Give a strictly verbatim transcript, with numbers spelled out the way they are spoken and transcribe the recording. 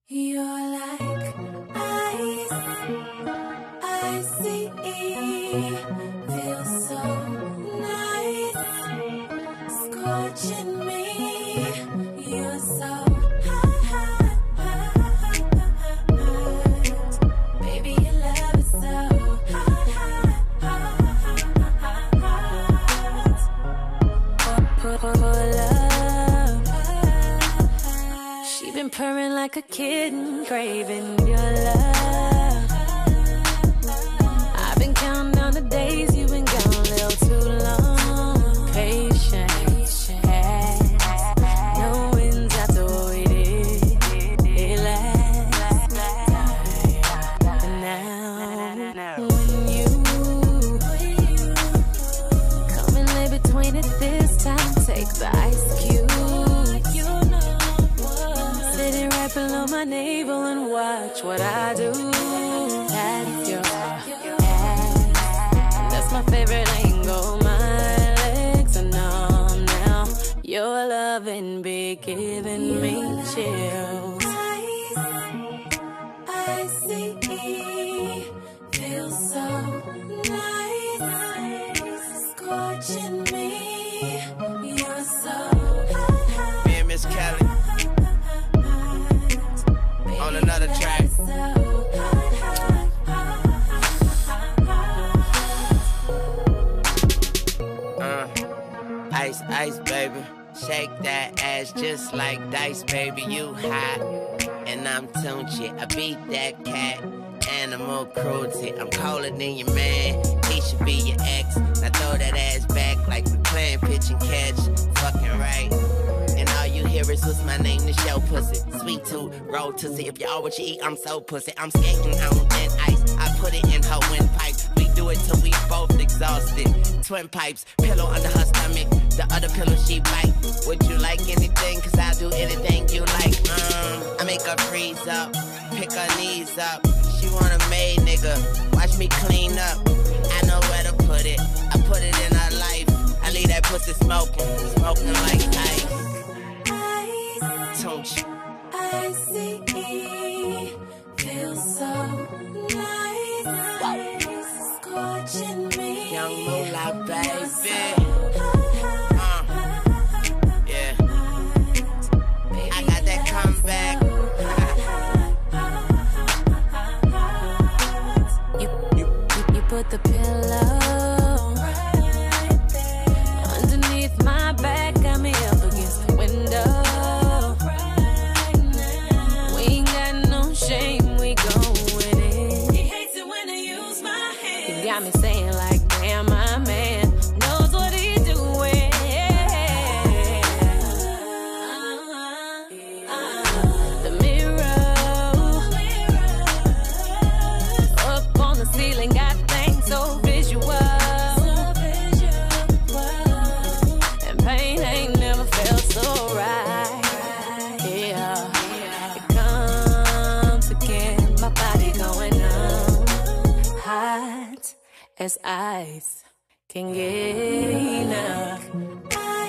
You're like ice, icy, feels so nice, scorching me. You're so hot, hot, hot, hot. Baby, your love is so hot, hot, hot, hot, hot. Pull, pull, pull up. She been purring like a kitten, craving your love. I've been counting down the days you've been gone a little too long. Patience, no wins after what we did. It lasts. And now, when you come and lay between it this time, take the ice cube. Below my navel and watch what I do. That's your ass. That's my favorite angle. My legs are numb now. Your loving be giving me chills. Icy, feels so nice, scorching me. You're so hot. Me and Miss Kelly on another track. Uh, ice, ice, baby. Shake that ass just like dice, baby. You hot, and I'm Tunchi. I beat that cat. Animal cruelty. I'm colder than your man. He should be your ex. Now throw that ass back like we playing pitch and catch. Fucking right. And all you hear is what's my name, the show pussy. Sweet tooth, roll to see. If you all what you eat, I'm so pussy. I'm skating on thin ice. I put it in her windpipe. We do it till we both exhausted. Twin pipes, pillow under her stomach. The other pillow she bite. Would you like anything? Cause I'll do anything you like. Um, I make her freeze up, pick her knees up. She want a maid, nigga. Watch me clean up. I know where to put it. I put it in her life. I leave that pussy smoking, smoking like ice. Tunchi. Icy, feels so nice, scorching me. Young Moolah, baby. Uh, yeah. I got that comeback. you, you, you put the pillow right there underneath my back, got me up against the window. Shame, we go with it. He hates it when I use my hands. You got me saying like, damn, my man knows what he's doing. The mirror up on the ceiling got things so visual. And pain ain't never felt so right. Yeah. My body going numb, hot as ice can get enough.